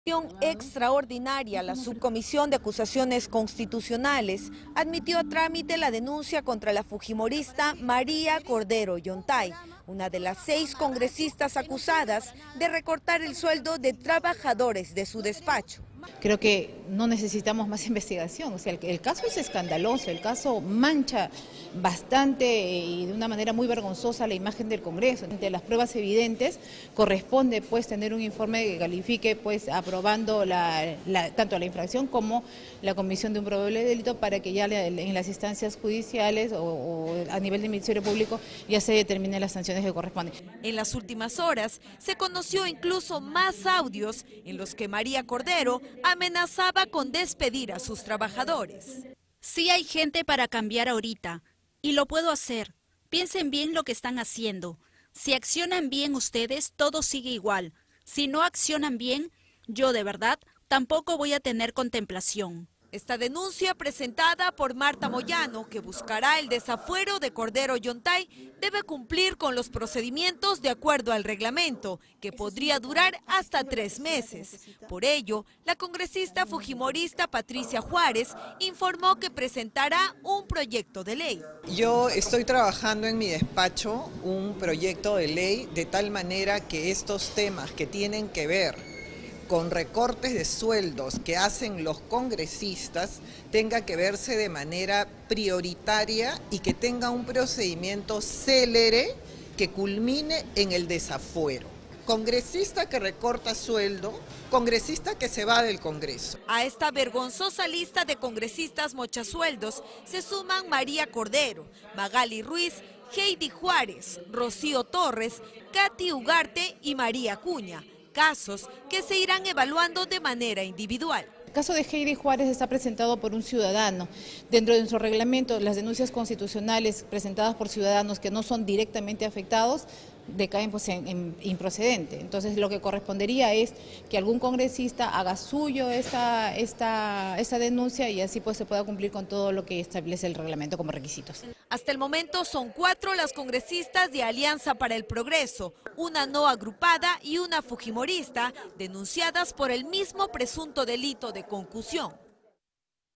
Extraordinaria, la Subcomisión de Acusaciones Constitucionales admitió a trámite la denuncia contra la fujimorista María Cordero Yontay, una de las 6 congresistas acusadas de recortar el sueldo de trabajadores de su despacho. Creo que no necesitamos más investigación, o sea, el caso es escandaloso, el caso mancha bastante y de una manera muy vergonzosa la imagen del Congreso. Ante las pruebas evidentes corresponde pues tener un informe que califique pues aprobando tanto la infracción como la comisión de un probable delito para que ya en las instancias judiciales o a nivel del Ministerio Público ya se determinen las sanciones que corresponden. En las últimas horas se conoció incluso más audios en los que María Cordero amenazaba con despedir a sus trabajadores. Sí hay gente para cambiar ahorita, y lo puedo hacer. Piensen bien lo que están haciendo. Si accionan bien ustedes, todo sigue igual. Si no accionan bien, yo de verdad tampoco voy a tener contemplación. Esta denuncia presentada por Marta Moyano, que buscará el desafuero de Cordero Yontay, debe cumplir con los procedimientos de acuerdo al reglamento, que podría durar hasta 3 meses. Por ello, la congresista fujimorista Patricia Juárez informó que presentará un proyecto de ley. Yo estoy trabajando en mi despacho un proyecto de ley de tal manera que estos temas que tienen que ver con recortes de sueldos que hacen los congresistas tenga que verse de manera prioritaria y que tenga un procedimiento célere que culmine en el desafuero. Congresista que recorta sueldo, congresista que se va del Congreso. A esta vergonzosa lista de congresistas mochasueldos se suman María Cordero, Magali Ruiz, Heidi Juárez, Rocío Torres, Katy Ugarte y María Acuña. Casos que se irán evaluando de manera individual. El caso de Heidi Juárez está presentado por un ciudadano. Dentro de nuestro reglamento, las denuncias constitucionales presentadas por ciudadanos que no son directamente afectados decaen pues en improcedente. Entonces lo que correspondería es que algún congresista haga suyo esta denuncia y así pues se pueda cumplir con todo lo que establece el reglamento como requisitos. Hasta el momento son 4 las congresistas de Alianza para el Progreso, una no agrupada y una fujimorista, denunciadas por el mismo presunto delito de concusión.